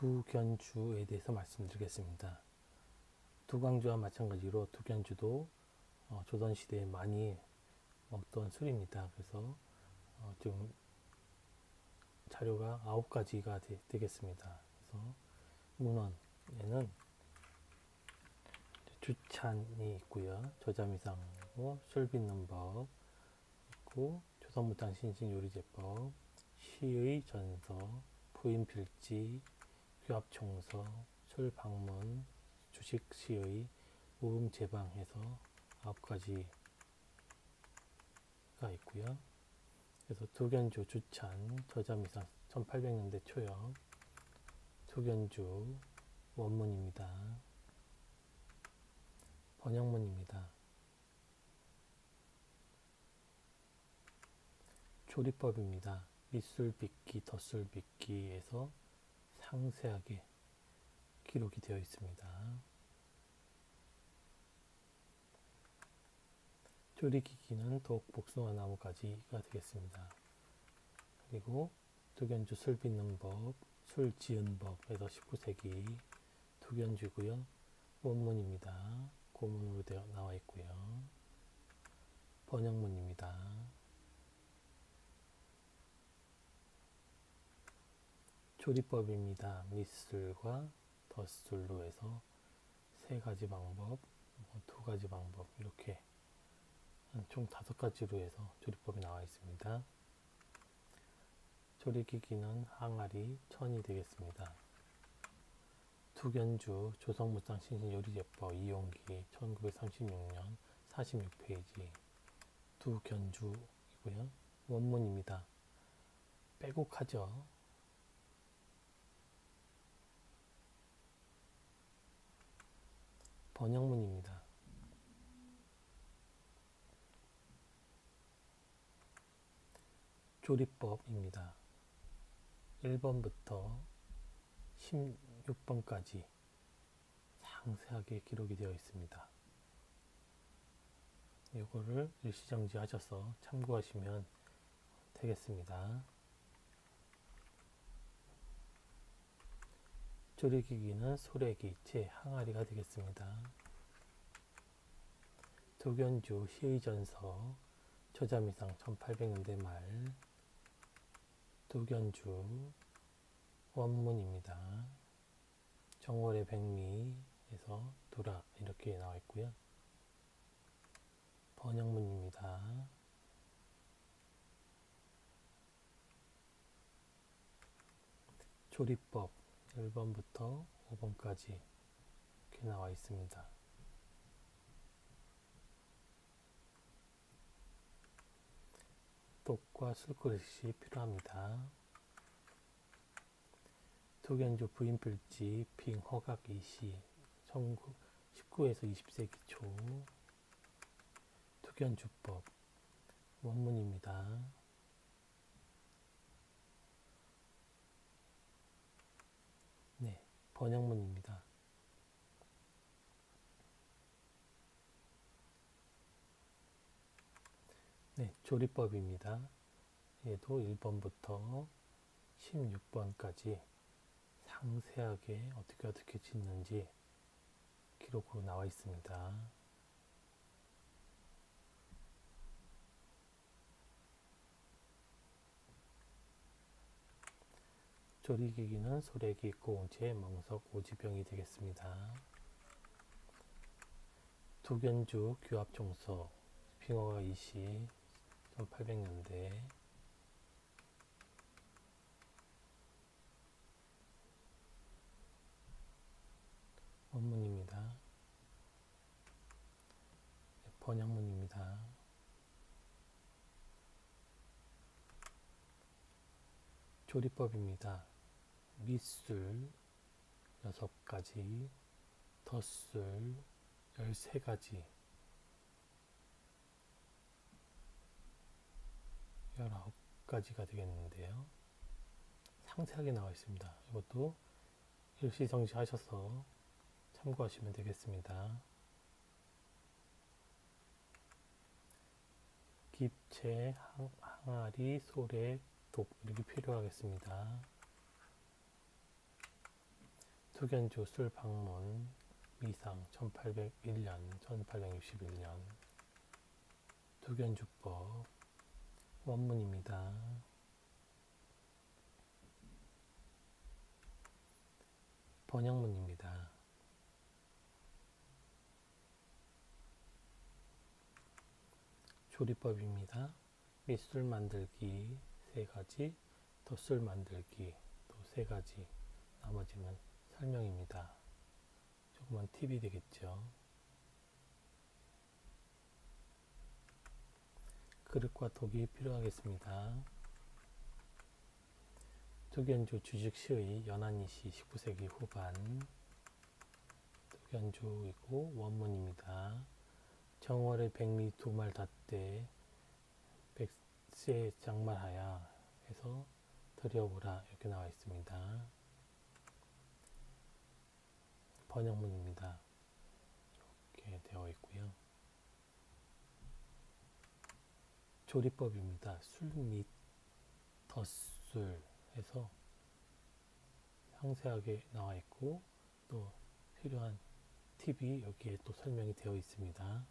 두견주에 대해서 말씀드리겠습니다. 두광주와 마찬가지로 두견주도 조선시대에 많이 먹던 술입니다. 그래서 지금 자료가 9가지가 되겠습니다. 그래서 문헌에는 주찬이 있고요. 저자미상고, 술 빚는 법 있고, 조선무당 신신요리제법, 시의 전서, 부인필지, 규합총서, 술방문, 주식시의, 무음제방해서 9가지가 있고요. 그래서 두견주 주찬, 저자미상 1800년대 초역, 두견주 원문입니다. 번역문입니다. 조리법입니다. 밑술 빚기, 덧술 빚기에서 상세하게 기록이 되어 있습니다. 조리기기는 독, 복숭아 나무가지가 되겠습니다. 그리고 두견주 술 빚는 법, 술 지은 법에서 19세기 두견주고요. 원문입니다. 고문으로 나와 있고요. 번역문입니다. 조리법입니다. 밑술과 덧술로 해서 3가지 방법, 2가지 방법 이렇게 총 5가지로 해서 조리법이 나와 있습니다. 조리기기는 항아리, 천이 되겠습니다. 두견주 조선무당 신신요리제법 이용기 1936년 46페이지 두견주이고요. 원문입니다. 빼곡하죠. 번역문입니다. 조리법입니다. 1번부터 16번까지 상세하게 기록이 되어 있습니다. 이거를 일시정지 하셔서 참고하시면 되겠습니다. 조리기기는 소래기, 제, 항아리가 되겠습니다. 두견주 시의전서, 저자미상 1800년대 말, 두견주 원문입니다. 정월의 백미에서 두라 이렇게 나와 있고요. 번역문입니다. 조리법 1번부터 5번까지 이렇게 나와 있습니다. 독과 술그릇이 필요합니다. 두견주 부인필지 빙허각 이시 19에서 20세기 초 두견주법 원문입니다. 네, 번역문입니다. 네, 조리법입니다. 얘도 1번부터 16번까지 상세하게 어떻게 짓는지 기록으로 나와 있습니다. 조리기기는 소래기, 고운채, 멍석, 오지병이 되겠습니다. 두견주 규합총서, 빙허가 이시 1800년대 원문입니다. 번역문입니다. 조리법입니다. 밑술 6가지, 덧술 13가지, 19가지가 되겠는데요. 상세하게 나와 있습니다. 이것도 일시정지 하셔서 참고하시면 되겠습니다. 깁채, 항아리, 소래, 독 이렇게 필요하겠습니다. 두견주 술 방문 미상 1801년 1861년 두견주법 원문입니다. 번역문입니다. 조리법입니다. 밑술 만들기 3가지, 덧술 만들기 또 3가지, 나머지는 설명입니다. 조그만 팁이 되겠죠. 그릇과 독이 필요하겠습니다. 두견주 주식시의 연안이시 19세기 후반 두견주이고 원문입니다. 정월에 백리 두말 닷대 백세 장말하야 해서 들여오라 이렇게 나와 있습니다. 번역문입니다. 이렇게 되어 있고요. 조리법입니다. 술 및 덧술 해서 상세하게 나와 있고 또 필요한 팁이 여기에 또 설명이 되어 있습니다.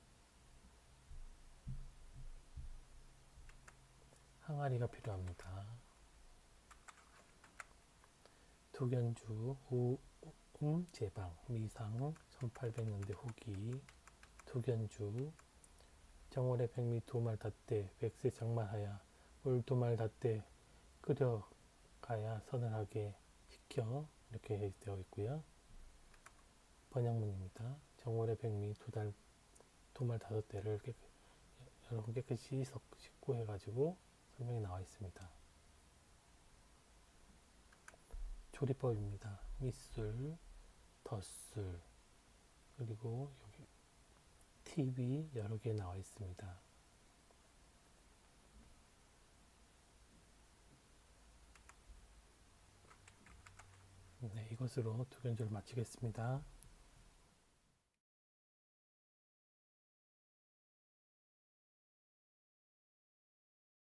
항아리가 필요합니다. 두견주 제방 미상 1800년대 후기 두견주 정월에 백미 두말 닷대 백세 장말하야 물 두말 닷대 끓여가야 서늘하게 식혀 이렇게 되어 있고요. 번역문입니다. 정월에 백미 두말 5대를 여러분 깨끗이 씻고 해가지고 설명이 나와 있습니다. 조리법입니다. 밑술, 덧술, 그리고 여기 팁이 여러 개 나와 있습니다. 네, 이것으로 두견주를 마치겠습니다.